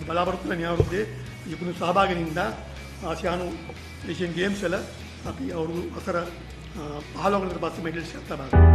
බලාපොරොත්තු වෙන අවුරුද්දේ යකුණු සහභාගීනින්දා ආසියානු ඒෂියන් ගේම්ස් වල අපි අවුරුදු 15කට පස්සේ මෙඩල්ස් එකක් ලබා ගන්නවා.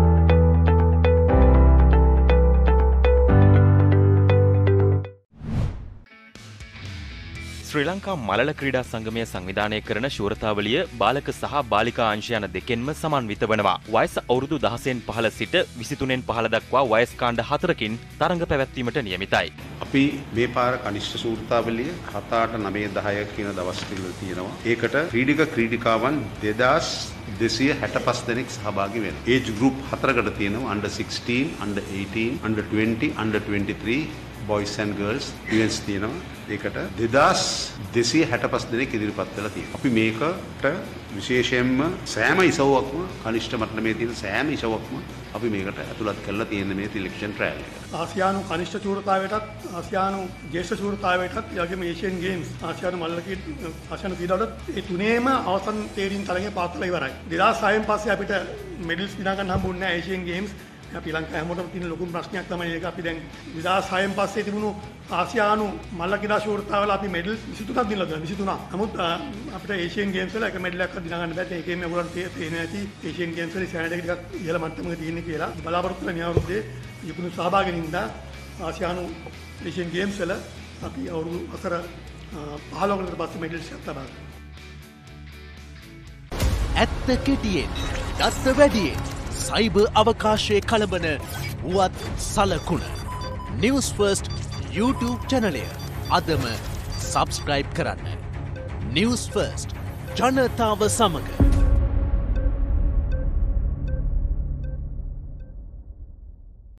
ශ්‍රී ලංකා මලල ක්‍රීඩා සංගමය සංවිධානය කරන ශූරතාවලිය බාලක සහ බාලිකා අංශ යන දෙකෙන්ම සමන්විත වනවා. වයස අවුරුදු 16න් 15 සිට 23න් 15 දක්වා වයස් කාණ්ඩ 4කින් තරඟ පැවැත්වීමට නියමිතයි. අපි මේ පාර කනිෂ්ඨ ශූරතාවලිය 7 8 9 10 කියන දවස් ටික තියෙනවා. ඒකට ක්‍රීඩක ක්‍රීඩිකාවන් 2265 දෙනෙක් සහභාගී වෙනවා. ඒජ් ගෲප් 4කට තියෙනවා. under 16, under 18, under 20, under 23 boys and girls events තියෙනවා. ඒකට 2265 දෙනෙක් ඉදිරිපත් වෙලා තියෙනවා. අපි මේකට විශේෂයෙන්ම සෑම ඉසව්වක්ම කනිෂ්ඨ මට්ටමේ තියෙන සෑම ඉසව්වක්ම අපි මේකට ඇතුළත් කරලා තියෙන මේ සිලෙක්ෂන් ට්‍රයල් එක. ආසියානු කනිෂ්ඨ ශූරතාවයටත් ආසියානු ජ්‍යෙෂ්ඨ ශූරතාවයටත් ඒ වගේම ඒෂියන් ගේම්ස් ආසියානු මල්ල ආසියානු ක්‍රීඩාවලට මේ තුනේම අවසන් තේරීම් තරඟය පවත්වලා ඉවරයි. 2006න් පස්සේ අපිට මෙඩල්ස් දිනා ගන්න හම්බුන්නේ නැහැ ඒෂියන් ගේම්ස්. අපි ලංකාව හැමෝටම තියෙන ලොකුම ප්‍රශ්නයක් තමයි ඒක. අපි දැන් 2006න් පස්සේ තිබුණු ආසියානු මල්ල ක්‍රීඩා ශූරතාවල අපි මෙඩල්ස් 23ක් දිනලා තියෙනවා. 23. නමුත් අපිට ඒෂියන් ගේම්ස් වල එක මෙඩල් එකක්වත් දිනා ගන්න බැහැ. ඒකෙන් මේගොල්ලන්ට තේරෙන්නේ නැති ඒෂියන් ගේම්ස් වල ස්ටෑන්ඩඩ් එක ටිකක් ඉහළ මට්ටමක තියෙන්නේ කියලා. බලාපොරොත්තු වෙන අවුරුද්දේ යකුණු සහභාගීනින්දා ආසියානු ඒෂියන් ගේම්ස් වල අපි අවුරුදු 15කට පස්සේ මෙඩල්ස් එකක් ලබා ගන්නවා. ඇත්ත කෙටියෙන් දත්ත වැඩියෙන් සයිබර් අවකාශයේ කලබන වුවත් සලකුණ නිවුස් ෆර්ස්ට් YouTube චැනලය අදම සබස්ක්‍රයිබ් කරන්න. නිවුස් ෆර්ස්ට් ජනතාව සමග